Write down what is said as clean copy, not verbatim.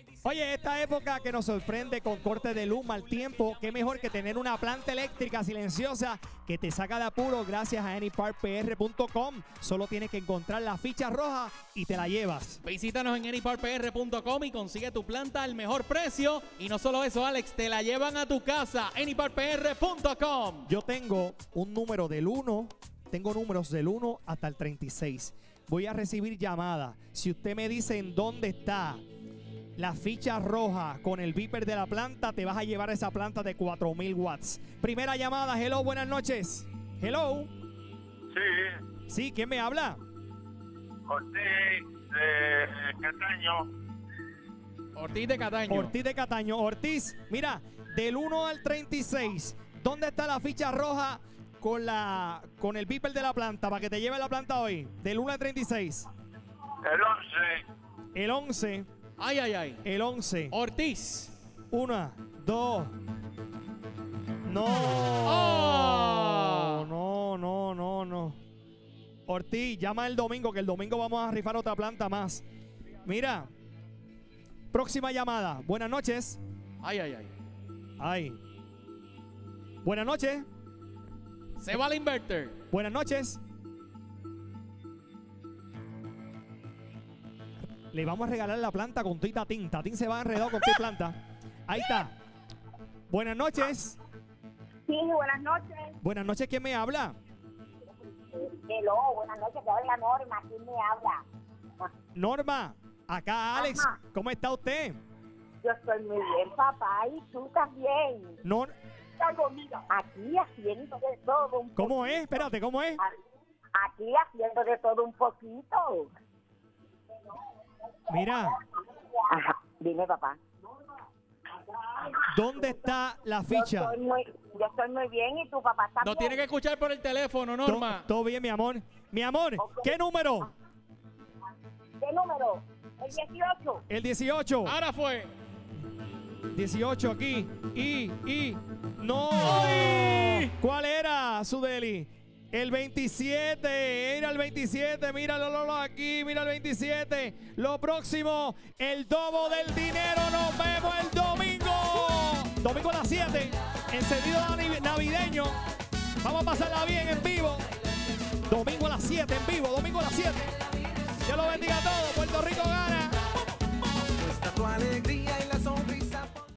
Oye, esta época que nos sorprende con corte de luz, mal tiempo, qué mejor que tener una planta eléctrica silenciosa que te saca de apuro gracias a anyparkpr.com. Solo tienes que encontrar la ficha roja y te la llevas. Visítanos en anyparkpr.com y consigue tu planta al mejor precio. Y no solo eso, Alex, te la llevan a tu casa. anyparkpr.com. Yo tengo un número del 1, tengo números del 1 hasta el 36. Voy a recibir llamadas. Si usted me dice en dónde está la ficha roja con el beeper de la planta, te vas a llevar esa planta de 4000 watts. Primera llamada. Hello, buenas noches. Hello. Sí, Sí, ¿quién me habla? Ortiz de Cataño. Ortiz de Cataño. Ortiz de Cataño. Ortiz, mira, del 1 al 36, ¿dónde está la ficha roja con el beeper de la planta para que te lleve la planta hoy? Del 1 al 36. El 11. El 11. Ay, ay, ay. El 11. Ortiz. 1, 2. No. Oh. No. Ortiz, llama el domingo, que el domingo vamos a rifar otra planta más. Mira. Próxima llamada. Buenas noches. Ay, ay, ay. Ay. Buenas noches. Se va el inverter. Buenas noches. Le vamos a regalar la planta con tu y Tatín. Tatín se va enredado con tu planta. Ahí está. Buenas noches. Sí, buenas noches. Buenas noches, ¿quién me habla? Hello, buenas noches, te habla Norma, ¿quién me habla? Norma, acá Alex. Ajá. ¿Cómo está usted? Yo estoy muy bien, papá, y tú también. Nor Aquí haciendo de todo un ¿Cómo poquito. es? Espérate, ¿cómo es? Aquí haciendo de todo un poquito. Mira, Ajá, dime, papá. ¿dónde está la Yo ficha? estoy muy bien, y tu papá también. Nos tiene que escuchar por el teléfono, Norma. ¿Todo bien, mi amor? Mi amor, ¿qué número? ¿Qué número? El 18. El 18. Ahora fue. 18 aquí. ¡No! ¡Ay! ¿Cuál era, Sudeli? El 27. Era el 27. Míralo aquí. Mira el 27. Lo próximo, el dobo del dinero. Nos vemos el domingo. Domingo a las 7. Encendido navideño. Vamos a pasarla bien en vivo. Domingo a las 7 en vivo. Domingo a las 7. Dios lo bendiga a todos. Puerto Rico gana. Está tu alegría y la